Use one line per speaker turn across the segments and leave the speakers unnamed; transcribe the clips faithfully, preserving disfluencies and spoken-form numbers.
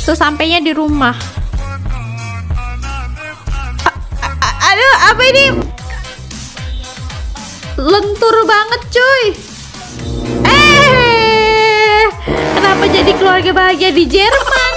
sesampainya di rumah. A a aduh, apa ini? Lentur banget cuy. Eh, kenapa jadi keluarga bahagia di Jerman?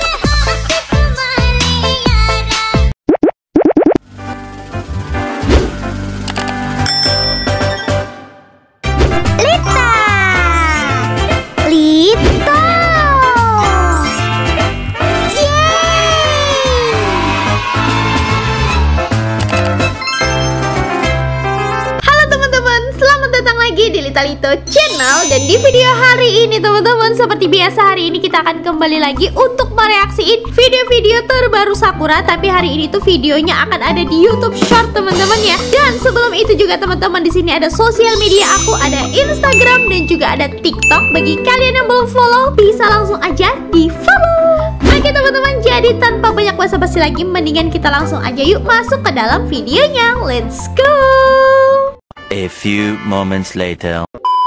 Di Lita Lito Channel. Dan di video hari ini teman-teman, seperti biasa hari ini kita akan kembali lagi untuk mereaksiin video-video terbaru Sakura. Tapi hari ini tuh videonya akan ada di YouTube Short teman-teman ya. Dan sebelum itu juga teman-teman, di sini ada sosial media aku, ada Instagram dan juga ada TikTok. Bagi kalian yang belum follow, bisa langsung aja di follow. Oke teman-teman, jadi tanpa banyak basa-basi lagi, mendingan kita langsung aja yuk masuk ke dalam videonya. Let's go.
A few moments later.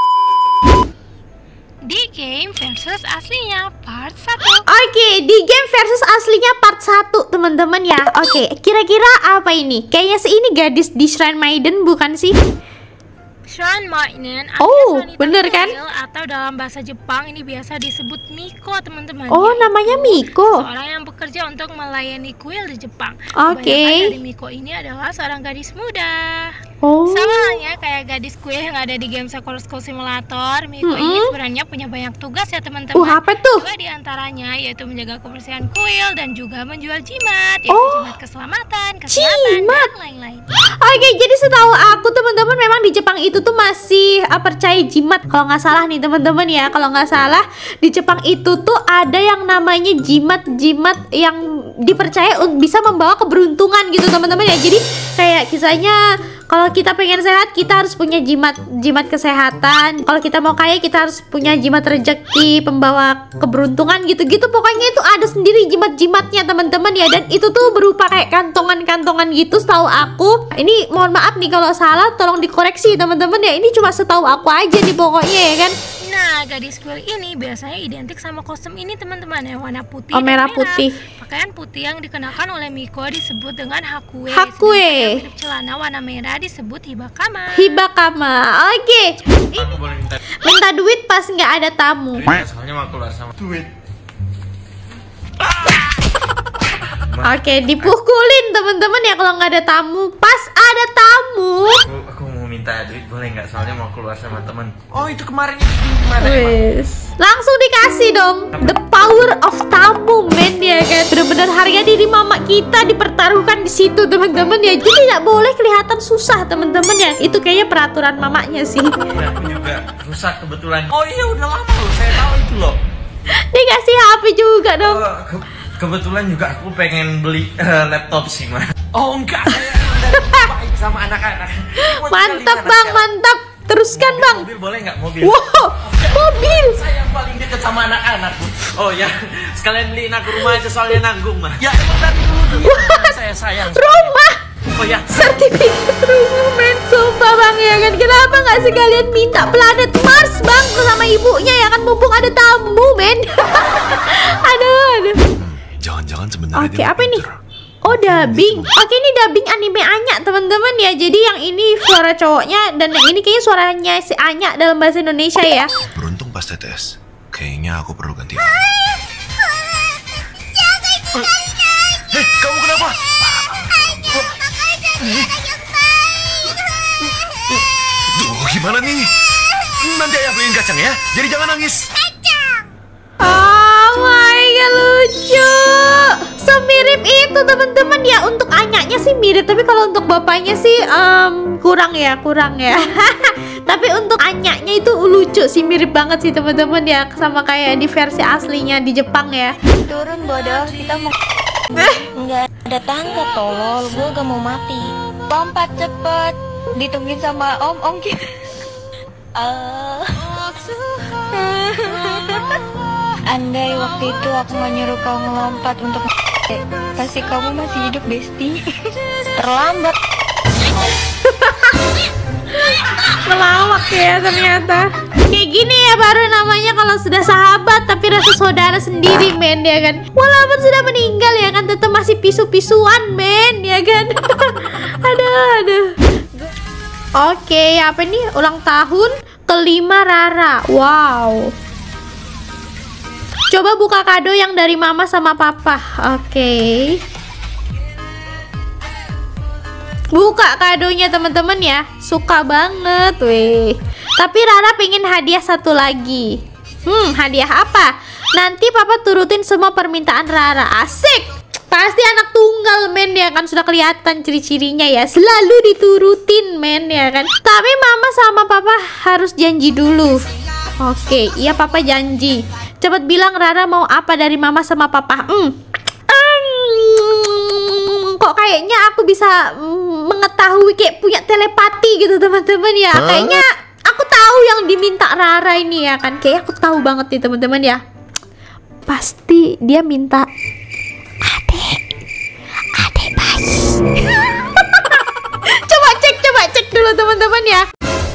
Di game versus aslinya part satu.
Oke, di game versus aslinya part satu teman-teman ya. Oke, kira-kira apa ini? Kayaknya sih ini gadis di Shrine Maiden bukan sih?
Shrine Maiden
Oh,
alias wanita
bener kan?
kuil, atau dalam bahasa Jepang ini biasa disebut Miko teman-teman.
Oh,
Yaitu
namanya Miko.
seorang yang bekerja untuk melayani kuil di Jepang.
Oke.
Kebanyakan dari Miko ini adalah seorang gadis muda.
Oh.
Sama halnya kayak gadis kuil yang ada di game Sakura School Simulator, Miko
Mm-mm.
ini sebenarnya punya banyak tugas ya teman-teman.
Uh, apa tuh?
Dua di antaranya yaitu menjaga kebersihan kuil dan juga menjual jimat, yaitu
Oh.
jimat keselamatan, kesehatan,
Jimat.
dan lain-lain.
Oke, jadi setahu aku teman-teman, memang di Jepang itu tuh masih uh, percaya jimat. Kalau nggak salah nih teman-teman ya, kalau nggak salah di Jepang itu tuh ada yang namanya jimat-jimat yang dipercaya un- bisa membawa keberuntungan gitu teman-teman ya. Jadi kayak kisahnya, kalau kita pengen sehat, kita harus punya jimat jimat kesehatan. Kalau kita mau kaya, kita harus punya jimat rezeki, pembawa keberuntungan gitu-gitu. Pokoknya itu ada sendiri jimat-jimatnya teman-teman ya. Dan itu tuh berupa kayak kantongan-kantongan gitu setahu aku. Ini mohon maaf nih kalau salah, tolong dikoreksi teman-teman ya. Ini cuma setahu aku aja nih pokoknya ya kan.
Nah, gadis kuil ini biasanya identik sama kostum ini teman-teman, yang warna putih
Oh,
dan
merah putih.
Pakaian putih yang dikenakan oleh Miko disebut dengan hakue.
Hakue.
Sedangkan yang celana warna merah disebut hibakama.
Hibakama. Oke.
Aku boleh minta
Minta duit pas nggak ada tamu.
duit, soalnya mau keluar sama duit.
Oke, dipukulin teman-teman ya kalau nggak ada tamu. Pas ada tamu.
Aku, aku mau minta duit boleh nggak? Soalnya mau keluar sama teman. Oh itu kemarin itu gimana?
Wes, langsung dikasih dong. The power of tamu, men ya kan. Bener-bener harga diri mama kita dipertaruhkan di situ teman-teman ya. Jadi tidak boleh kelihatan susah teman-teman ya. Itu kayaknya peraturan mamanya sih.
Ya, aku juga rusak kebetulan. Oh iya udah lama loh, saya tahu itu loh.
Dikasih H P juga dong.
Oh, ke- kebetulan juga aku pengen beli eh, laptop sih mah. Oh enggak, saya udah baik sama anak-anak. Mau
Mantap
tinggal di
bang,
sana
mantap. Teruskan
sekarang.
bang.
Mobil boleh nggak mobil?
Wow, mobil.
Saya yang paling deket sama anak-anak. Oh ya, sekalian beliin aku rumah aja soalnya nanggung mah. Ya emang dari dulu tuh ya, saya sayang.
Rumah.
Oh ya,
Sertifikat rumah, men. Sumpah bang ya kan. Kenapa nggak sekalian minta planet Mars bang sama ibunya ya kan, mumpung ada tamu, men. Aduh, aduh.
Jangan-jangan sebenarnya
Oke,
dia
apa ini?
pinter.
Oh, dubbing. Oke, ini dubbing anime Anya, teman-teman ya. Jadi yang ini suara cowoknya dan yang ini kayaknya suaranya si Anya dalam bahasa Indonesia ya.
Beruntung pas tetes. Kayaknya aku perlu ganti nama. Hei, kamu kenapa? Duh, gimana nih? Nanti ayah beliin kacang ya. Jadi jangan nangis.
Oh my god, lucu. Semirip itu teman-teman ya. Untuk Anyanya sih mirip, tapi kalau untuk bapaknya sih em, kurang ya, kurang ya. Tapi untuk Anyanya itu lucu sih, mirip banget sih teman-teman ya, sama kayak di versi aslinya di Jepang ya.
Turun bodoh, kita mau nggak ada tangga tolol, gue gak mau mati. Lompat cepet, ditungguin sama om om kita. Eh, andai waktu itu aku nggak nyuruh kau ngelompat untuk pasti kamu masih hidup, Besti. Terlambat.
Melawak ya ternyata. Kayak gini ya baru namanya kalau sudah sahabat tapi rasa saudara sendiri, men, ya kan. Walaupun sudah meninggal ya kan, tetap masih pisu-pisuan, men, ya kan. Aduh, aduh. Oke, apa nih? Ulang tahun kelima Rara. Wow. Coba buka kado yang dari mama sama papa. Oke. Buka kadonya teman-teman ya. Suka banget, weh. Tapi Rara pengen hadiah satu lagi. Hmm, hadiah apa? Nanti papa turutin semua permintaan Rara. Asik. Pasti anak tunggal, men, ya kan. Sudah kelihatan ciri-cirinya ya. Selalu diturutin, men, ya kan. Tapi mama sama papa harus janji dulu. Oke, iya papa janji. Cepat bilang Rara mau apa dari mama sama papa. Hmm. Hmm, kok kayaknya aku bisa mm, mengetahui, kayak punya telepati gitu teman-teman ya. Huh? Kayaknya aku tahu yang diminta Rara ini ya kan. Kayak aku tahu banget nih teman-teman ya. Pasti dia minta adek, adek bayi. Coba cek, coba cek dulu teman-teman ya.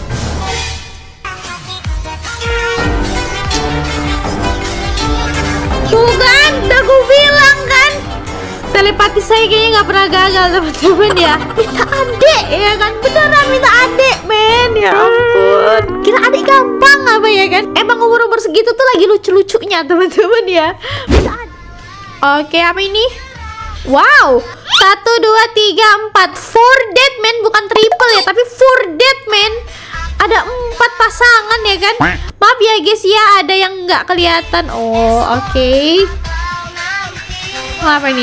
Tuh kan, udah gue bilang kan. Telepati saya kayaknya nggak pernah gagal teman-teman ya. Minta adek ya kan, beneran minta adek, men, ya ampun. Kira adek gampang apa ya kan. Emang umur-umur segitu tuh lagi lucu-lucunya teman-teman ya. Minta adek. Oke, apa ini? Wow, satu, dua, tiga, empat. Four dead, men, bukan triple ya, tapi four dead, men. Ada empat pasangan ya kan. Maaf ya guys ya, ada yang nggak kelihatan. Oh, oke. Okay. Apa ini?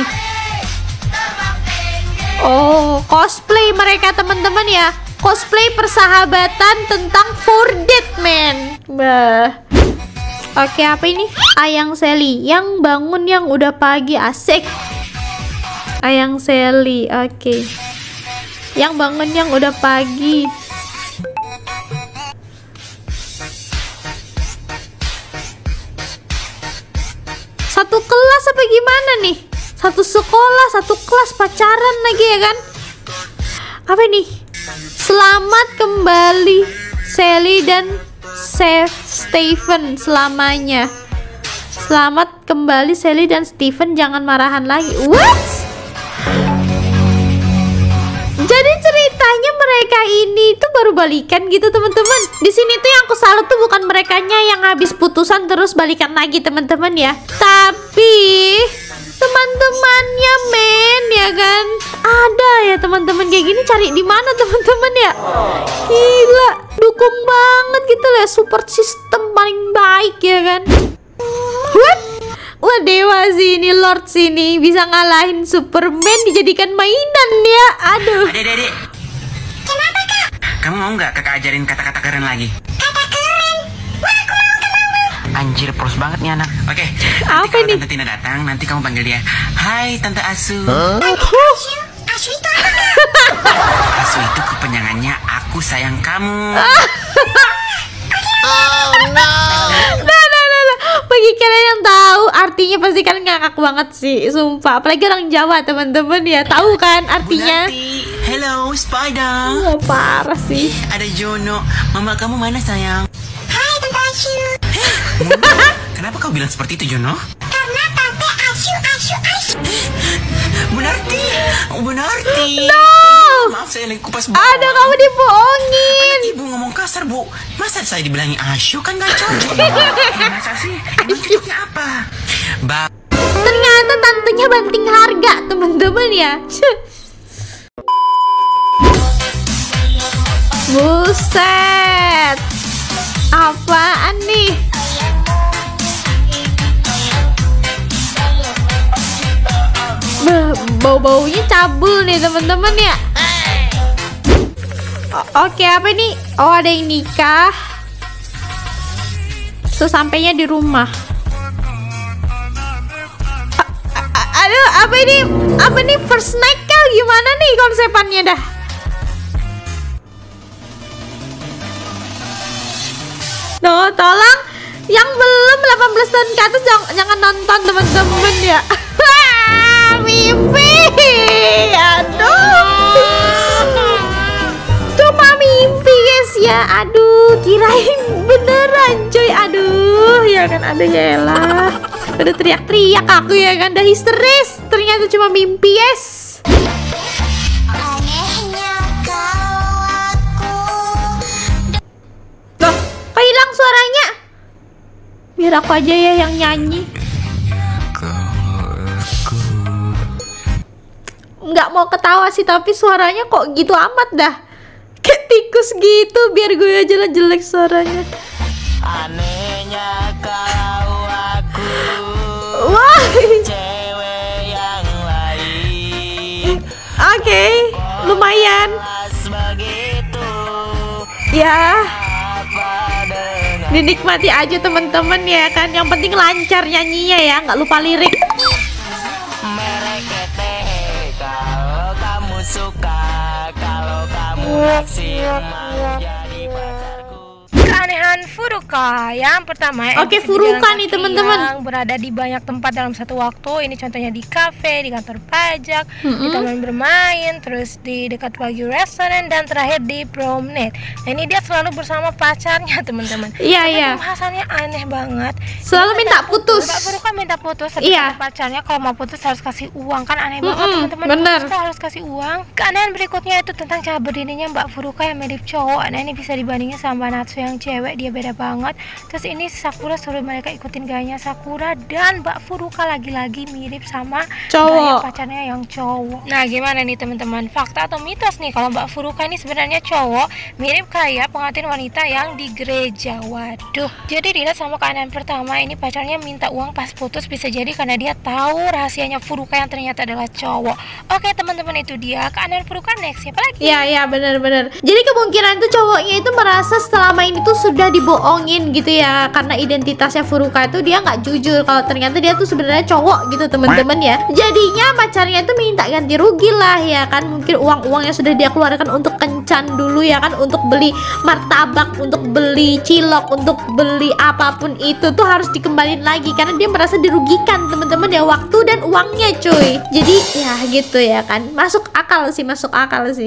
Oh, cosplay mereka teman-teman ya. Cosplay persahabatan tentang four dead, men. Bah. Oke, okay, apa ini? Ayang Sally, yang bangun yang udah pagi. Asik. Ayang Sally, oke. Okay. Yang bangun yang udah pagi. Satu kelas apa gimana nih? Satu sekolah, satu kelas, pacaran lagi ya kan? Apa nih? Selamat kembali Sally dan Save Stephen selamanya. Selamat kembali Sally dan Stephen, jangan marahan lagi. What? Jadi ceritanya mereka ini tuh baru balikan gitu teman-teman. Di sini tuh yang aku salut tuh bukan merekanya yang habis putusan terus balikan lagi teman-teman ya, tapi teman-temannya, men, ya kan. Ada ya teman-teman kayak gini, cari di mana teman-teman ya? Gila, dukung banget gitu lah, support system paling baik ya kan. What? Wah, dewa sini, Lord sini bisa ngalahin Superman dijadikan mainan ya. Aduh.
Adek, adek. Kenapa, Kak? Kamu mau nggak kakak ajarin kata-kata keren lagi? Kata keren? Wah, aku mau, aku mau. Anjir, pros banget nih anak. Oke, nanti kalau Tante Tina datang, nanti kamu panggil dia. Hai, Tante Asu. Huh? Tante Asu? Asu itu apa, Kak? Asu itu kepanjangannya aku sayang kamu.
Oh, no. Bagi kalian yang tahu artinya pasti kalian ngakak banget sih, sumpah. Apalagi orang Jawa teman-teman ya, tahu kan artinya?
Hello, Spider.
Oh, parah sih.
Ada Jono. Mama kamu mana sayang? Hai, Tante Asu. Kenapa kau bilang seperti itu, Jono? Karena Tante Asu, Asu, Asu. Bu Narti, Bu Narti.
No.
Maaf, saya lagi kupas bawah.
Ada kamu dibohongin.
Anak ibu ngomong kasar, Bu. Masa saya dibilangi Asu, kan gak cocok. Masa sih? Emang cocoknya apa? Ba
Ternyata tantenya banting harga, teman-teman ya. Buset. Apaan nih? Bau-baunya cabul nih teman-teman ya. Oke, apa ini? Oh, ada yang nikah. Sesampainya di rumah. Aduh, apa ini? Apa ini first night kah? Gimana nih konsepannya dah? Tuh, tolong yang belum delapan belas tahun ke atas jangan, jangan nonton teman-teman ya. Mimpi. Aduh. Cuma mimpi guys, ya. Aduh, kirain beneran coy. Aduh, ya kan, ada ya lah. Udah teriak-teriak aku ya kan, udah histeris. Ternyata cuma mimpi, yes. Loh, kok hilang suaranya? Biar aku aja ya yang nyanyi. Nggak mau ketawa sih, tapi suaranya kok gitu amat dah. Kayak tikus gitu, biar gue aja lah jelek suaranya.
Anehnya kalau aku
Wah.
cewek yang lain.
Oke, okay, lumayan.
Begitu.
Ya. Dinikmati aja teman-teman ya kan. Yang penting lancar nyanyinya ya, nggak lupa lirik.
Kalau kamu suka, kalau kamu naksir mau jadi pacarku.
Keanehan Furuka. Yang pertama,
Oke,
bisa
Furuka
berjalan
nih,
kaki
teman-teman.
yang berada di banyak tempat dalam satu waktu. Ini contohnya di kafe, di kantor pajak, di taman bermain, terus di dekat wagyu restoran, dan terakhir di promenade. Nah, ini dia selalu bersama pacarnya, teman-teman.
Iya,
Tapi
iya.
pembahasannya aneh banget.
Selalu
Dia
minta putus.
Mbak Furuka minta putus, tapi
Iya.
kata pacarnya kalau mau putus harus kasih uang. Kan aneh banget,
Mm-mm,
teman-teman.
bener.
Putus kok harus kasih uang. Keanehan berikutnya itu tentang cara berdirinya Mbak Furuka yang mirip cowok. Nah, ini bisa dibandingin sama Natsu yang cewek, dia beda banget. Terus ini Sakura suruh mereka ikutin gayanya Sakura, dan Mbak Furuka lagi-lagi mirip sama
Cowok.
gaya pacarnya yang cowok. Nah, gimana nih teman-teman, fakta atau mitos nih kalau Mbak Furuka ini sebenarnya cowok, mirip kayak pengantin wanita yang di gereja. Waduh. Jadi dilihat sama keanehan pertama, ini pacarnya minta uang pas putus, bisa jadi karena dia tahu rahasianya Furuka yang ternyata adalah cowok. Oke teman-teman, itu dia keanehan Furuka. Next, siapa lagi?
Iya, iya, benar-benar. Jadi kemungkinan tuh cowoknya itu merasa selama ini tuh sudah dibohongin gitu ya, karena identitasnya Furuka itu dia nggak jujur kalau ternyata dia tuh sebenarnya cowok gitu teman-teman ya. Jadinya pacarnya itu minta ganti rugi lah ya kan, mungkin uang-uang yang sudah dia keluarkan untuk kencan dulu ya kan, untuk beli martabak, untuk beli cilok, untuk beli apapun itu tuh harus dikembalin lagi karena dia merasa dirugikan teman-teman ya, waktu dan uangnya cuy. Jadi ya gitu ya kan, masuk akal sih, masuk akal sih.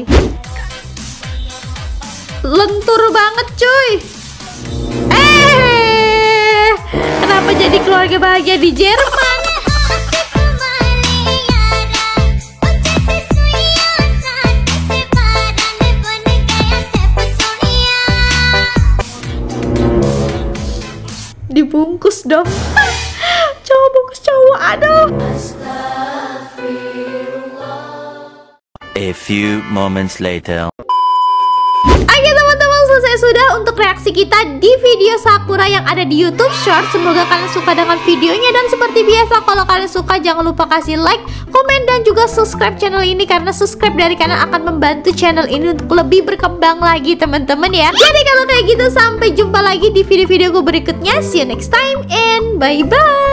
Lentur banget cuy. Eh, kenapa jadi keluarga bahagia di Jerman? Dibungkus dong. Cowok bungkus cowok, aduh.
A few moments later.
Oke teman-teman, selesai sudah untuk reaksi kita di video Sakura yang ada di YouTube Short. Semoga kalian suka dengan videonya, dan seperti biasa kalau kalian suka jangan lupa kasih like, komen, dan juga subscribe channel ini, karena subscribe dari kalian akan membantu channel ini untuk lebih berkembang lagi teman-teman ya. Jadi kalau kayak gitu, sampai jumpa lagi di video-video gue berikutnya. See you next time and bye bye.